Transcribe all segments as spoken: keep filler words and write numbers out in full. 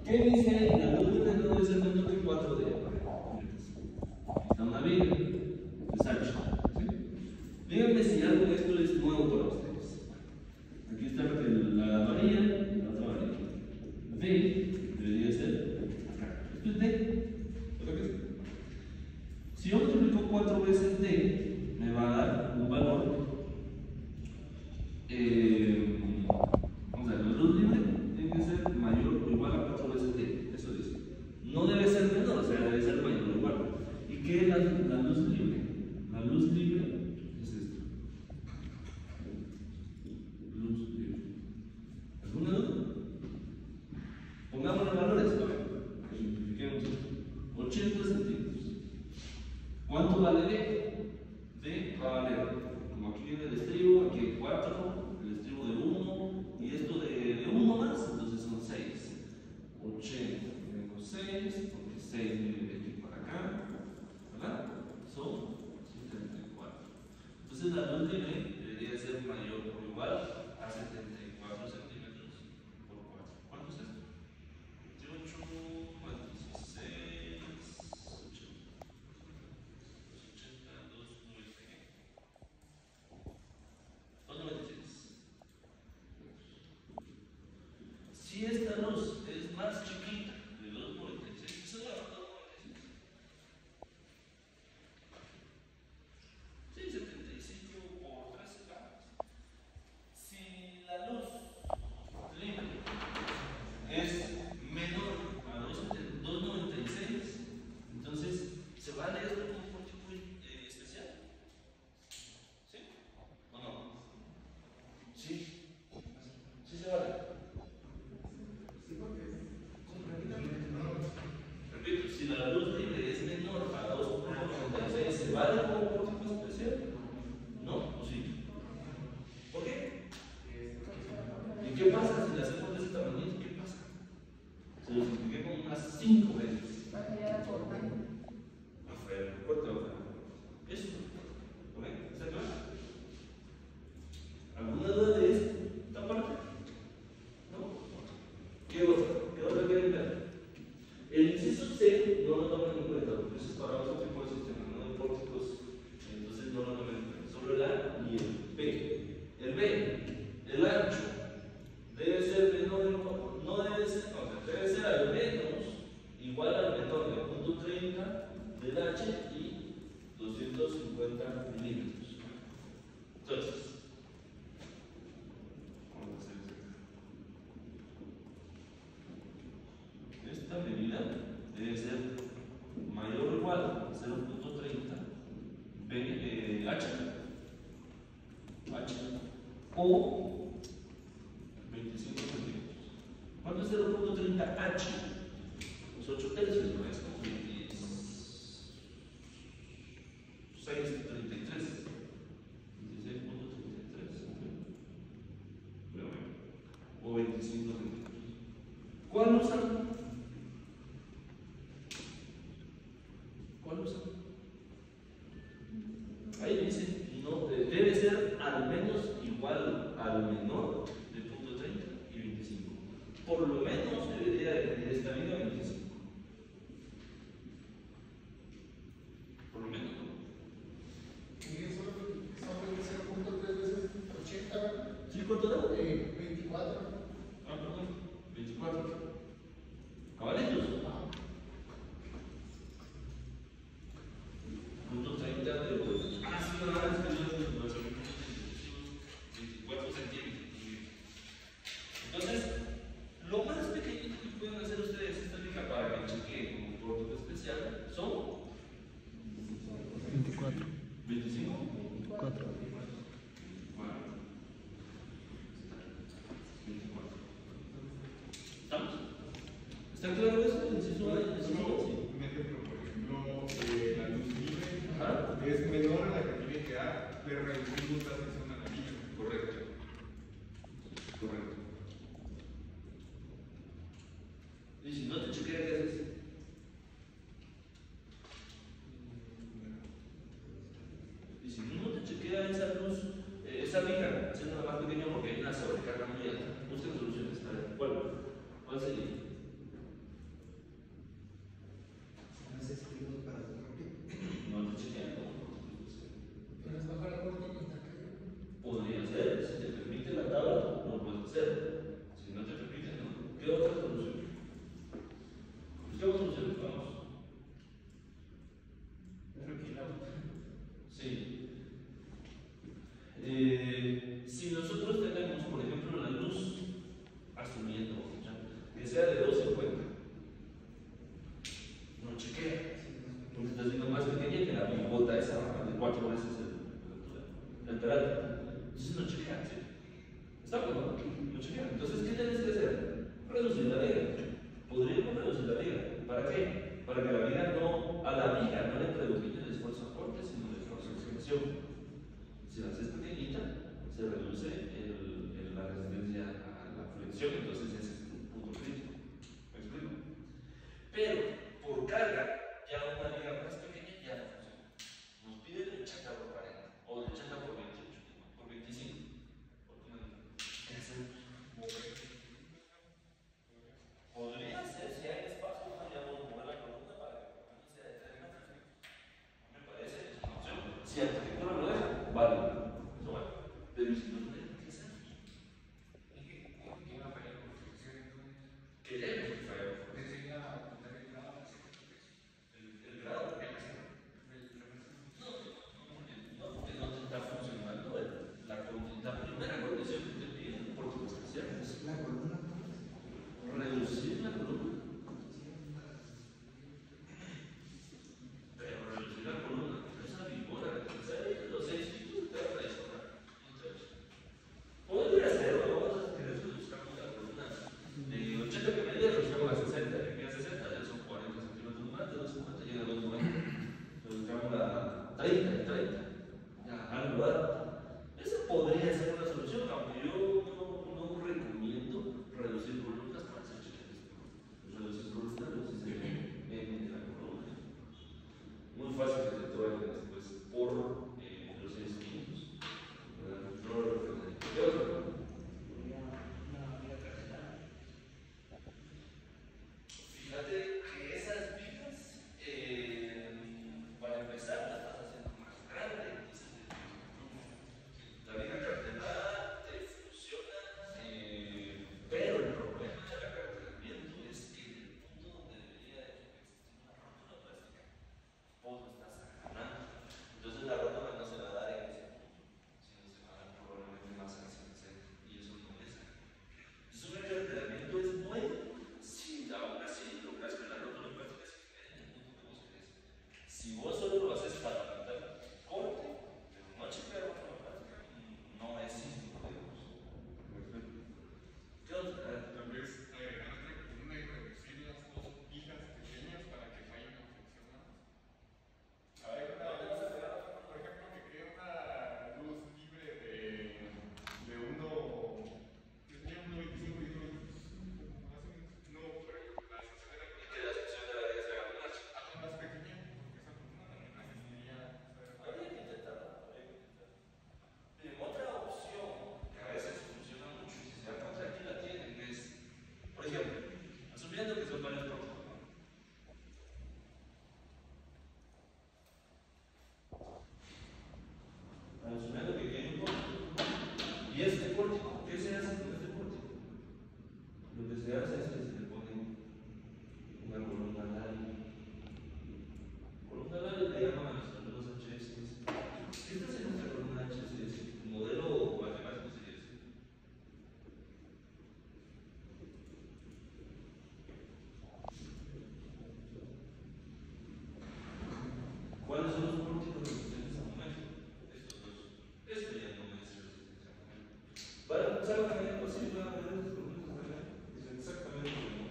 ¿Qué dice la luz libre no debe ser menos que cuatro D? Está una Biblia, es H. ¿Sí? Díganme si algo de esto es nuevo para ustedes. Aquí está la varilla y la otra varilla. V debería ser acá. Esto es D. ¿Verdad que sí? Si yo multiplico cuatro veces D, me va a dar un valor. Eh, vamos a ver, la luz libre tiene que ser mayor o igual a cuatro veces D. Eso dice. No debe ser menor, o sea, debe ser mayor o igual. ¿Y qué es la, la luz libre? La luz libre es esto. Luz libre. ¿Alguna duda? Pongamos los valores. Simplifiquemos esto. ochenta centímetros. ¿Cuánto vale D? D va a valer, como aquí viene el estribo, aquí hay cuatro, el estribo de uno, y esto de, de uno más, entonces son seis. ochenta menos seis, porque seis viene de aquí para acá, ¿verdad? Son setenta y cuatro. Entonces la luz libre debería ser mayor o igual a setenta y cuatro centímetros por cuatro. ¿Cuánto es esto? veintiocho más dieciséis, ochenta, doscientos noventa y seis. Si esta luz es más chiquita de doscientos noventa y seis, ¿eso da doscientos noventa y seis? Sí, setenta y cinco por trece capas. Si la luz libre es menor a doscientos noventa y seis, entonces ¿se vale esto como pórtico eh, especial? ¿Sí? ¿O no? Sí. ¿Sí se vale? Repito, si la luz libre es menor a doscientos noventa y seis, ¿se vale como pórtico especial? ¿No? ¿O sí? ¿Por qué? ¿Y qué pasa si la hacemos de ese tamaño? ¿Qué pasa? Se lo expliqué como unas cinco veces. Afuera, corta, afuera. Eso. ¿Ok? ¿Está claro? ¿Alguna duda de esta parte? ¿No? ¿Qué otra? ¿Qué otra quieren ver? El inciso C no lo toman en cuenta, porque eso es para otro tipo de sistema, no de pórticos, entonces no lo toman en cuenta. Solo el A y el B. El B, el ancho, debe ser menor, no debe ser, no, debe ser al menos igual al menor de punto treinta del H y doscientos cincuenta milímetros. Entonces, vamos a hacer esto. Esta medida debe ser mayor o igual a cero punto treinta eh, H, H o veinticinco centímetros. ¿Cuánto es cero punto treinta H? Los ocho tercios, ¿no? Es como veintiséis punto treinta y tres. veintiséis punto treinta y tres centímetros. O veinticinco centímetros. ¿Cuál usan? ¿Cuál usan? Ahí dice, no, debe ser al menos igual al menor de punto treinta y veinticinco. Por lo menos debería de tener esta vida veinticinco. Por lo menos, ¿no? ¿Y eso es cero punto tres veces ochenta? ¿Sí cuánto da? Eh, veinticuatro. Ah, perdón, veinticuatro. ¿Caballitos? Ah. Punto treinta de vuelta. Ah, sí, no, es que yo veinticuatro centímetros. Entonces, lo más pequeñito que pueden hacer ustedes esta fija para que chequeen como pórtico especial son veinticuatro. veinticinco. cuatro. Bueno. veinticuatro. ¿Estamos? ¿Está claro eso? ¿Inciso A y inciso B? Un ejemplo, por ejemplo, eh, la luz libre Ajá. es menor a la que tiene que dar, pero reducimos la sección a la anillo. Correcto. Correcto. Y si no te chequea, ¿qué haces? Y si no te chequea esa luz, eh, esa viga, haciendo la más pequeña porque hay una sobrecarga muy alta, busquen soluciones. A ver, ¿cuál? ¿Cuál sería? Si arquitectura no es, vale. Eso vale. Pero si no, ¿qué hacemos? ¿Qué debemos de fallar? El grado. No, porque no te está funcionando la, la primera condición que te piden por tus especiales. La columna. Reducir la columna. Pero reducir la columna, esa figura, los seis pisos te van a disparar. Podría ser, vamos a hacer eso, buscamos la columna de ochenta que media, buscamos la sesenta, que queda sesenta, ya son cuarenta centímetros más, de los cincuenta llega a los noventa. Buscamos la treinta y treinta. Ya, algo alto. Esa podría ser una solución, aunque yo no, no recomiendo reducir columnas para hacer chilenas. Reducir columnas, reducir en la columna. Muy fácil que se te vayan después por eh, los seis quintos. No lo recomendaría. ¿Qué otro? Fíjate que esas vigas, eh, para empezar, las estás haciendo más grandes. La viga cartelada te funciona, eh, pero el problema del acartelamiento es que en el punto donde debería existir una rótula plástica, vos lo estás agarrando. Entonces la rótula no se va a dar en ese punto, sino se va a dar probablemente más hacia el centro, y eso no es. Entonces un acartelamiento es bueno, si aún así logras que la rótula plástica se quede en el punto que vos querés. Si vos solo lo haces para levantar corte, pero no chequear rótula plástica, no es cístico, digamos. ¿Qué otra? Tal vez agregar otra columna y reducir las dos pijas pequeñas para que vayan a funcionar. A ver, una, por ejemplo, que quede una luz libre de, de uno, yo tenía uno veinticinco y uno no, pero la sección de la Y que la sección de la viga se haga más. algo más pequeña, porque esa columna también asistiría a Habría que intentarlo, habría que intentarlo. Miren, otra opción que a veces funciona mucho y si se dan cuenta aquí la tienen es, por ejemplo, asumiendo que son varios pórticos, ¿no? Asumiendo que aquí hay un pórtico, y este pórtico, ¿qué se hace con este pórtico? Lo que se hace es que se le pone una columna larga. Columna larga le llaman a los modelos H S S. Esta es nuestra columna H S S, el modelo matemático sería ese. ¿Cuáles son los pórticos resistentes al momento? Estos dos. Esto ya no es resistencia al momento. ¿Van a pensar la manera posible? ¿Van a ver estas columnas acá? Es exactamente lo mismo.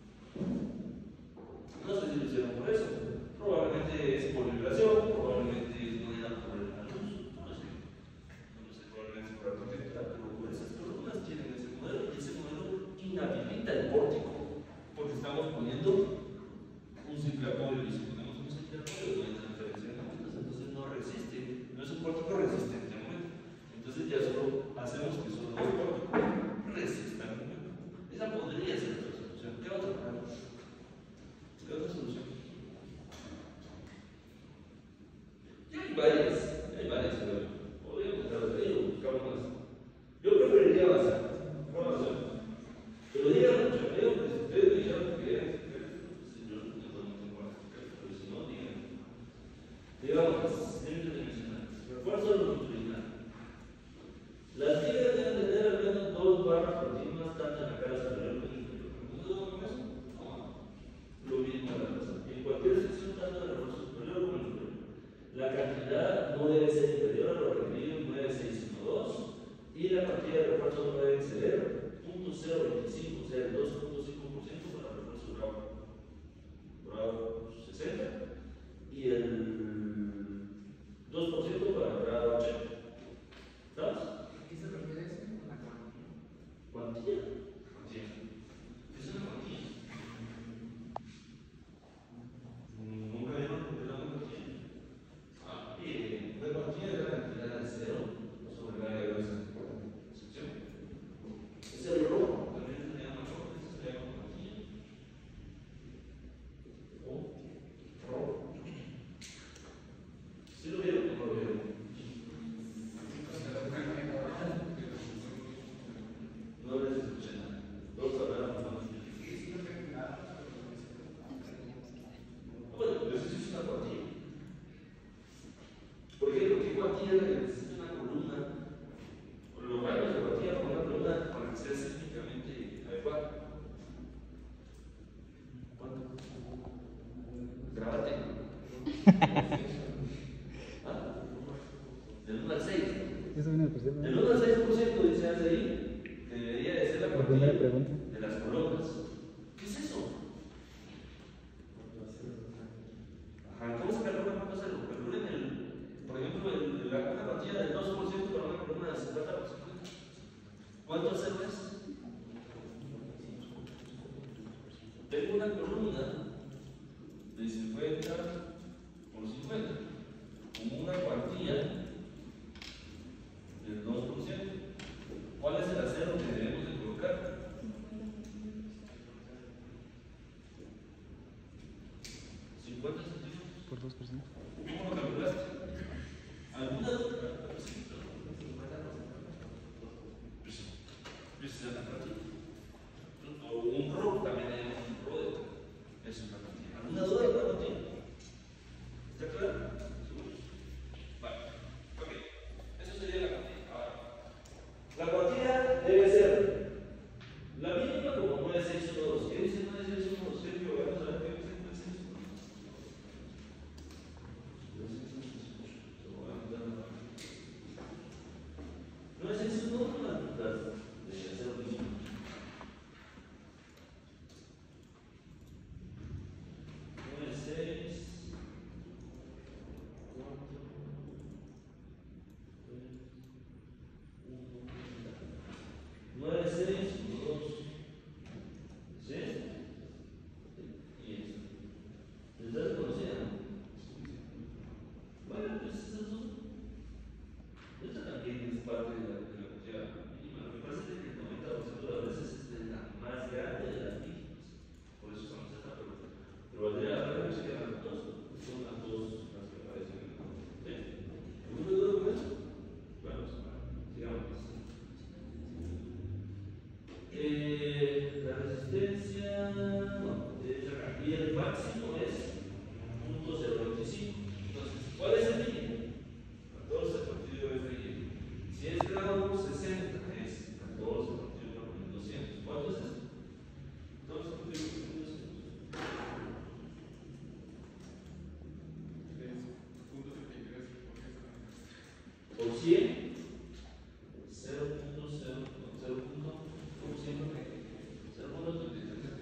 No sé si lo hicieron por eso. Probablemente es por vibración, probablemente no era por la luz, no lo sé. No lo sé, probablemente por arquitectura, pero por esas columnas tienen ese modelo y ese modelo inhabilita el pórtico. Porque estamos poniendo un simple apoyo y si ponemos un simple apoyo no hay transferencia de momentos, entonces no resiste, no es un pórtico resistente al momento. Entonces ya solo hacemos que solo los pórticos resistan al momento. Esa podría ser otra solución. ¿Qué otra? ¿Qué otra solución? Y hay varias, hay varias, pero podríamos buscar ahí o buscar más. Yo preferiría avanzar, no avanzar. Pero díganlo, yo creo que si ustedes dijeron que querían, pues yo no tengo más que hacer, pero si no, díganlo. Digamos, interdimensionales, refuerzo longitudinal. Las vigas deben tener al menos dos barras continuas tanto en la cara superior como en la inferior. ¿Cómo con eso? No. Lo mismo a la razón. En cualquier sección, tanto en el refuerzo superior como en el inferior. La cantidad no ¿Ah? Del uno al seis. Eso viene del presidente. Del uno al seis por ciento dice hace ahí que debería de ser la La cuantía primera pregunta. de las columnas. ¿Qué es eso? Ajá, ¿cómo se calcula cuánto es algo? Calculen el, por ejemplo, el, la, una cuantía del dos por ciento para una columna de cincuenta por ciento. ¿Cuánto cero es? Tengo una columna de cincuenta por cincuenta, como una cuantía del dos por ciento. ¿Cuál es el acero que debemos de colocar? cincuenta centímetros. Por dos por ciento. ¿Cómo lo calculaste? ¿Alguna duda? O un rock también hay un rock. Es una cantidad. ¿Alguna duda de la cantidad? ¿Está claro? Vale. Ok. Eso sería la cantidad. Ahora, la cuantía debe ser la mínima como nueve seis uno dos. ¿Qué dice nueve seis uno dos? Sergio, vamos a ver qué dice nueve seis uno dos. nueve seis uno dos es la mitad de acero mínimo. nueve seis nueve seis uno dos. ¿Sí? Y esto. ¿Les das conocida? Bueno, pues eso. Esta también es parte de la tecnología mínima. Lo que pasa es que el noventa por ciento de las veces es la más grande de las mínimas. Por eso usamos esta pregunta. Pero valdría la pena que se quedan las dos. Son las dos las que aparecen. ¿Sí? ¿Alguna duda con eso? Bueno, sigamos. Eh, la resistencia. No, es acá. Y el máximo es punto cero veinticinco. Entonces, ¿cuál es el mínimo? catorce partido de F I. Si es grado sesenta, es catorce partido por mil doscientos. ¿Cuánto es eso? catorce partido por mil doscientos. Por cien, cero punto cero, cero punto treinta y tres. cero punto treinta y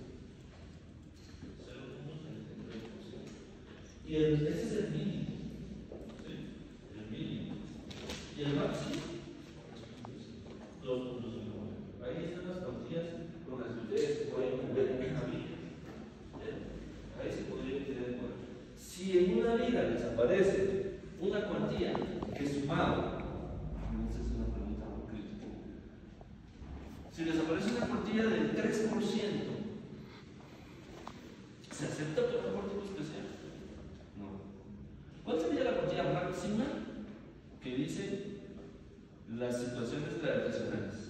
tres por ciento. Y el, ese es el mínimo. ¿Sí? El mínimo. Y el máximo, dos punto cinco. Ahí están las cuantías con las que ustedes pueden ver en una vida. Ahí se podría tener en cuenta. Si en una vida les aparece una cuantía que sumado, esa es una pregunta muy crítica. Si les aparece una cuantía del tres por ciento, ¿se acepta por favor tipo especial? No. ¿Cuál sería la cuantía máxima que dice las situaciones gravitacionales?